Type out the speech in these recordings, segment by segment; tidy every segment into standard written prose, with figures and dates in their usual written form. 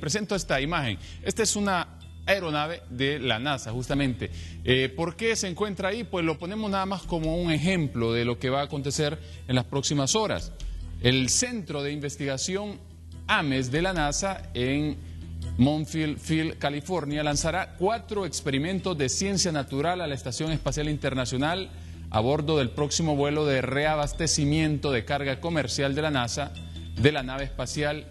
presento esta imagen. Esta es una aeronave de la NASA, justamente. ¿Por qué se encuentra ahí? Pues lo ponemos nada más como un ejemplo de lo que va a acontecer en las próximas horas. El Centro de Investigación Ames de la NASA en Mountain Field, California, lanzará 4 experimentos de ciencia natural a la Estación Espacial Internacional a bordo del próximo vuelo de reabastecimiento de carga comercial de la NASA de la nave espacial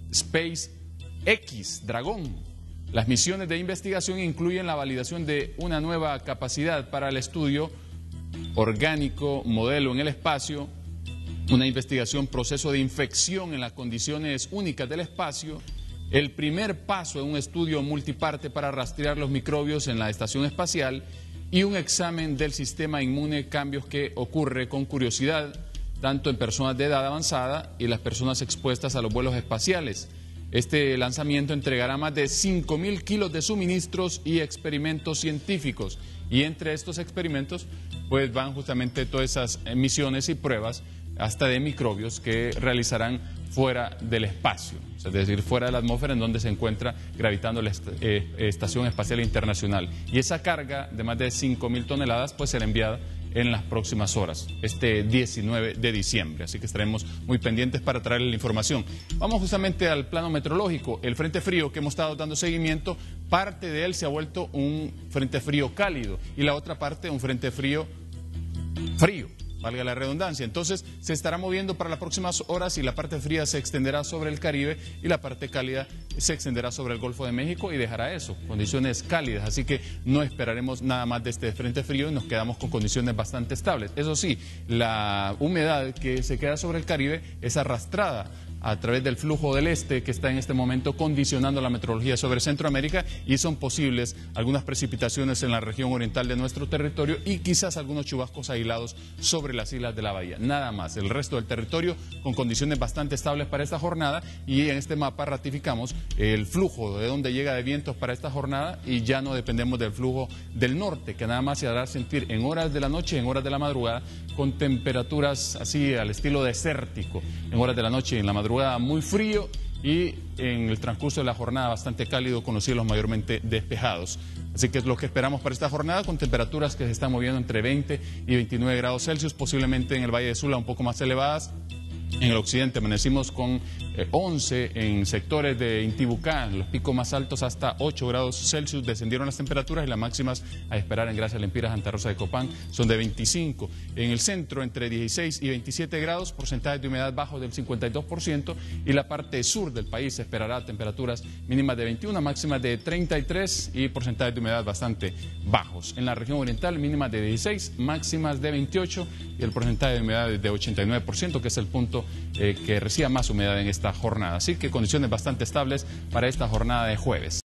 SpaceX Dragon. Las misiones de investigación incluyen la validación de una nueva capacidad para el estudio orgánico modelo en el espacio, una investigación proceso de infección en las condiciones únicas del espacio, el primer paso en un estudio multiparte para rastrear los microbios en la estación espacial y un examen del sistema inmune, cambios que ocurre con curiosidad tanto en personas de edad avanzada y las personas expuestas a los vuelos espaciales. Este lanzamiento entregará más de 5.000 kilos de suministros y experimentos científicos. Y entre estos experimentos, pues van justamente todas esas misiones y pruebas, hasta de microbios, que realizarán fuera del espacio, es decir, fuera de la atmósfera en donde se encuentra gravitando la Estación Espacial Internacional. Y esa carga de más de 5.000 toneladas, pues será enviada en las próximas horas, este 19 de diciembre. Así que estaremos muy pendientes para traerle la información. Vamos justamente al plano meteorológico. El frente frío que hemos estado dando seguimiento, parte de él se ha vuelto un frente frío cálido y la otra parte un frente frío, valga la redundancia. Entonces se estará moviendo para las próximas horas y la parte fría se extenderá sobre el Caribe y la parte cálida se extenderá sobre el Golfo de México y dejará eso, condiciones cálidas. Así que no esperaremos nada más de este frente frío y nos quedamos con condiciones bastante estables. Eso sí, la humedad que se queda sobre el Caribe es arrastrada a través del flujo del este que está en este momento condicionando la meteorología sobre Centroamérica, y son posibles algunas precipitaciones en la región oriental de nuestro territorio y quizás algunos chubascos aislados sobre las islas de la bahía. Nada más, el resto del territorio con condiciones bastante estables para esta jornada, y en este mapa ratificamos el flujo de donde llega de vientos para esta jornada y ya no dependemos del flujo del norte, que nada más se hará sentir en horas de la noche, en horas de la madrugada, con temperaturas así al estilo desértico, en horas de la noche y en la madrugada muy frío, y en el transcurso de la jornada bastante cálido con los cielos mayormente despejados. Así que es lo que esperamos para esta jornada, con temperaturas que se están moviendo entre 20 y 29 grados Celsius, posiblemente en el Valle de Sula un poco más elevadas. En el occidente amanecimos con 11 en sectores de Intibucá, los picos más altos hasta 8 grados Celsius, descendieron las temperaturas y las máximas a esperar en Gracia Lempiras, Santa Rosa de Copán son de 25. En el centro entre 16 y 27 grados, porcentaje de humedad bajo del 52%, y la parte sur del país se esperará temperaturas mínimas de 21, máximas de 33 y porcentaje de humedad bastante bajos. En la región oriental mínimas de 16, máximas de 28 y el porcentaje de humedad de 89%, que es el punto que reciba más humedad en esta jornada. Así que condiciones bastante estables para esta jornada de jueves.